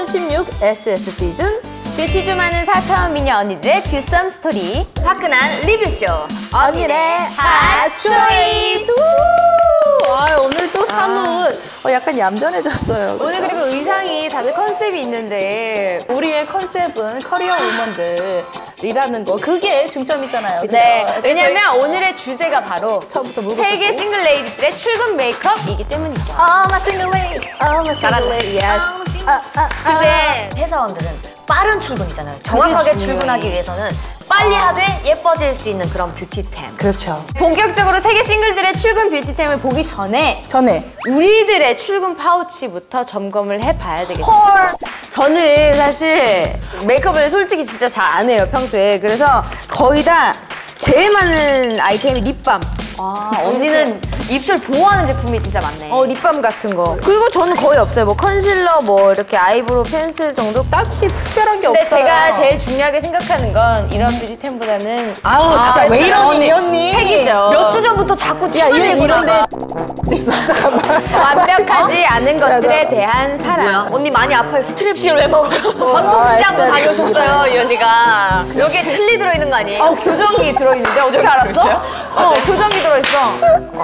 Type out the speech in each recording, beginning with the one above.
2016 SS 시즌 뷰티 좀 하는 4차원 미녀 언니들의 뷰썸 스토리 화끈한 리뷰쇼 언니네 핫초이스. 오늘 또 산옷 약간 얌전해졌어요. 그렇죠? 오늘 그리고 의상이 다들 컨셉이 있는데 우리의 컨셉은 커리어 우먼들이라는 거, 그게 중점이잖아요. 그렇죠? 네, 왜냐면 오늘의 주제가 바로 처음부터 세계 싱글 레이디들의 출근 메이크업이기 때문이죠. my single lady, my single lady, yes. 근데 회사원들은 빠른 출근이잖아요. 정확하게 출근하기 위해서는 빨리 하되 예뻐질 수 있는 그런 뷰티템. 그렇죠. 본격적으로 세계 싱글들의 출근 뷰티템을 보기 전에 우리들의 출근 파우치부터 점검을 해봐야 되겠어요. 저는 사실 메이크업을 솔직히 진짜 잘 안 해요, 평소에. 그래서 거의 다 제일 많은 아이템이 립밤. 언니는 입술 보호하는 제품이 진짜 많네. 립밤 같은 거. 그리고 저는 거의 없어요. 뭐 컨실러, 뭐 이렇게 아이브로우 펜슬 정도. 딱히 특별한 게 근데 없어요. 제가 제일 중요하게 생각하는 건 이런 뷰티템보다는 진짜 왜 이러니, 이 언니? 책이죠. 몇 주 전부터 자꾸 야, 찍어내고 이런데 있어, 잠깐만. 완벽하지 않은 것들에 대한 사랑. 언니 많이 아파요. 스트랩신을 왜 먹어요? 방통시장도 다녀오셨어요, 이 언니가. 여기에 틀니 들어있는 거 아니에요? 교정기 들어있는데 어떻게 알았어? 교정기 들어있어.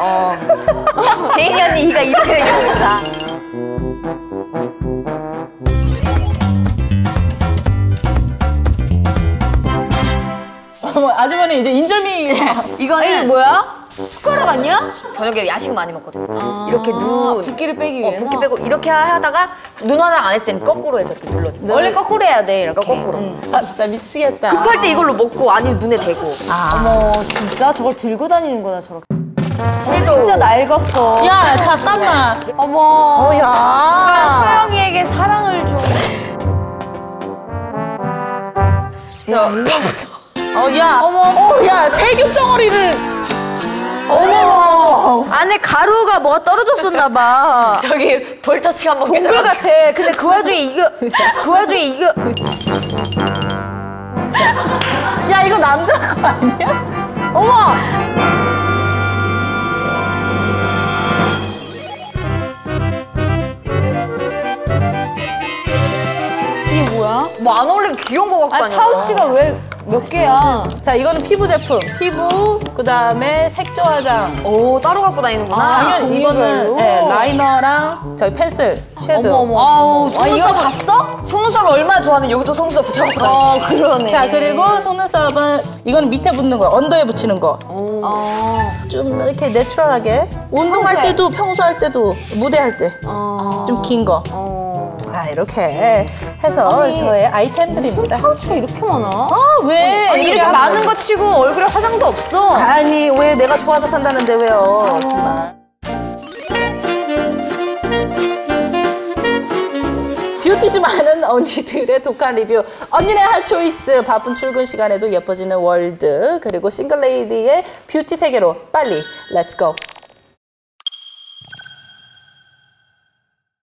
제인이 언니 이가 이렇게 생겼습니다. 아주머니 이제 인절미. 이거는 이게 뭐야? 숟가락 아니야? 저녁에 야식 많이 먹거든요. 이렇게 붓기를 빼기 위해서? 붓기 빼고 이렇게 하다가 눈 화장 안 했을 때는 거꾸로 해서 이렇게 눌러줘. 원래 거꾸로 해야 돼, 이렇게. 거꾸로. 진짜 미치겠다. 급할 때 이걸로 먹고 아니 눈에 대고. 어머, 진짜? 저걸 들고 다니는 거다, 저렇게. 섀도우. 진짜 낡았어. 야, 잠깐만. 어머. 야. 소영이에게 사랑을 좀. 야. 야, 세균 덩어리를. 어머. 안에 가루가 뭐가 떨어졌었나 봐. 저기 볼터치가 한번 동굴 같아. 근데 그 와중에 야, 이거 남자 거 아니야? 어머. 이게 뭐야? 뭐 안 어울리게 귀여운 거 갖고 아니, 다녀. 파우치가 왜 몇 개야? 자, 이거는 피부 제품. 피부, 그 다음에 색조 화장. 오 따로 갖고 다니는구나. 당연히 이거는 종류별로? 라이너랑 저희 펜슬, 섀도우. 아우 이거 다 써? 속눈썹을 얼마나 좋아하면 여기도 속눈썹 붙여갖고 다니는. 그러네. 자, 그리고 속눈썹은 이거는 밑에 붙는 거, 언더에 붙이는 거. 좀 이렇게 내추럴하게. 운동할 평소에. 때도, 평소할 때도, 무대할 때. 좀 긴 거. 이렇게 해서 저의 아이템들입니다. 파우치가 이렇게 많아? 왜? 아니, 이렇게 많은 거 치고 얼굴에 화장도 없어. 아니, 왜 내가 좋아서 산다는데 왜요? 정말. 뷰티즘 많은 언니들의 독한 리뷰. 언니네 핫초이스. 바쁜 출근 시간에도 예뻐지는 월드. 그리고 싱글레이디의 뷰티 세계로 빨리 렛츠고.